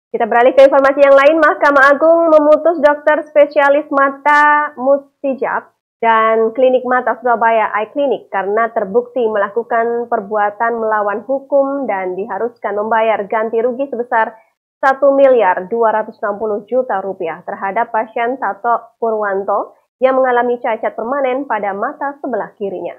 Kita beralih ke informasi yang lain. Mahkamah Agung memutus dokter spesialis mata Mustijab dan Klinik Mata Surabaya Eye Clinic karena terbukti melakukan perbuatan melawan hukum dan diharuskan membayar ganti rugi sebesar 1.260.000.000 rupiah terhadap pasien Tato Purwanto yang mengalami cacat permanen pada mata sebelah kirinya.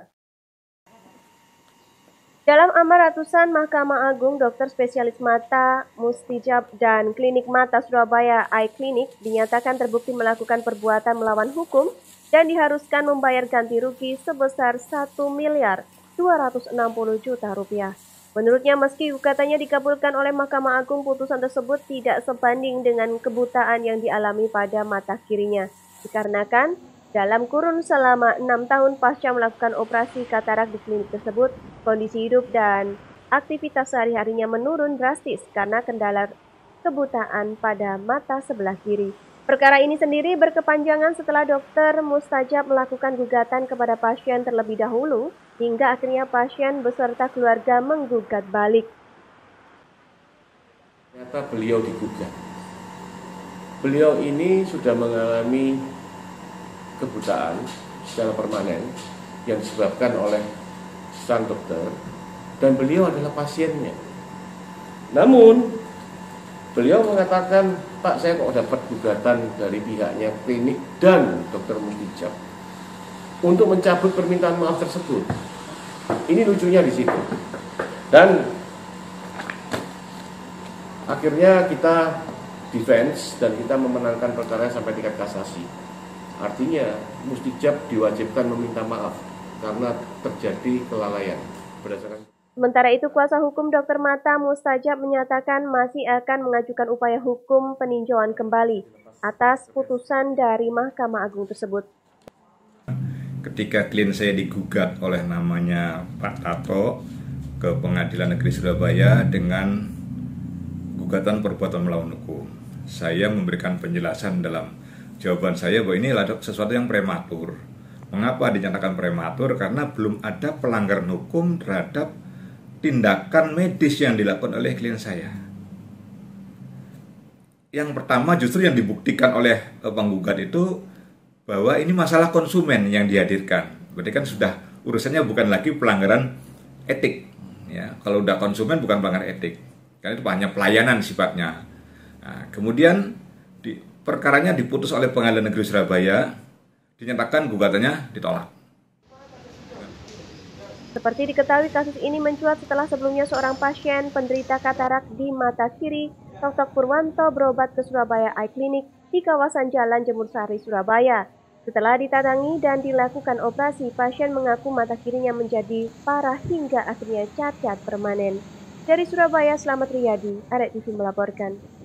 Dalam amar ratusan Mahkamah Agung, dokter spesialis mata Mustijab dan Klinik Mata Surabaya Eye Clinic dinyatakan terbukti melakukan perbuatan melawan hukum dan diharuskan membayar ganti rugi sebesar 1.260.000.000 rupiah. Menurutnya, meski gugatannya dikabulkan oleh Mahkamah Agung, putusan tersebut tidak sebanding dengan kebutaan yang dialami pada mata kirinya, dikarenakan dalam kurun selama 6 tahun pasca melakukan operasi katarak di klinik tersebut, kondisi hidup dan aktivitas sehari-harinya menurun drastis karena kendala kebutaan pada mata sebelah kiri. Perkara ini sendiri berkepanjangan setelah dokter Mustajab melakukan gugatan kepada pasien terlebih dahulu, hingga akhirnya pasien beserta keluarga menggugat balik. Ternyata beliau digugat. Beliau ini sudah mengalami kebutaan secara permanen yang disebabkan oleh sang dokter dan beliau adalah pasiennya. Namun beliau mengatakan, Pak, saya kok dapat gugatan dari pihaknya klinik dan dokter Mustijab untuk mencabut permintaan maaf tersebut. Ini lucunya di situ. Dan akhirnya kita defense dan kita memenangkan perkara sampai tingkat kasasi. Artinya Mustijab diwajibkan meminta maaf karena terjadi kelalaian berdasarkan. Sementara itu, kuasa hukum dokter mata Mustajab menyatakan masih akan mengajukan upaya hukum peninjauan kembali atas putusan dari Mahkamah Agung tersebut. Ketika klien saya digugat oleh namanya Pak Tato ke Pengadilan Negeri Surabaya dengan gugatan perbuatan melawan hukum, saya memberikan penjelasan dalam jawaban saya bahwa ini adalah sesuatu yang prematur. Mengapa dinyatakan prematur? Karena belum ada pelanggaran hukum terhadap tindakan medis yang dilakukan oleh klien saya. Yang pertama justru yang dibuktikan oleh penggugat itu bahwa ini masalah konsumen yang dihadirkan. Berarti kan sudah urusannya bukan lagi pelanggaran etik. Ya, kalau udah konsumen bukan pelanggaran etik. Karena itu hanya pelayanan sifatnya. Nah, kemudian perkaranya diputus oleh Pengadilan Negeri Surabaya, dinyatakan gugatannya ditolak. Seperti diketahui, kasus ini mencuat setelah sebelumnya seorang pasien penderita katarak di mata kiri, Tato Purwanto, berobat ke Surabaya Eye Clinic di kawasan Jalan Jemur Sari, Surabaya. Setelah ditatangi dan dilakukan operasi, pasien mengaku mata kirinya menjadi parah hingga akhirnya cacat permanen. Dari Surabaya, Slamet Riyadi, Arek TV melaporkan.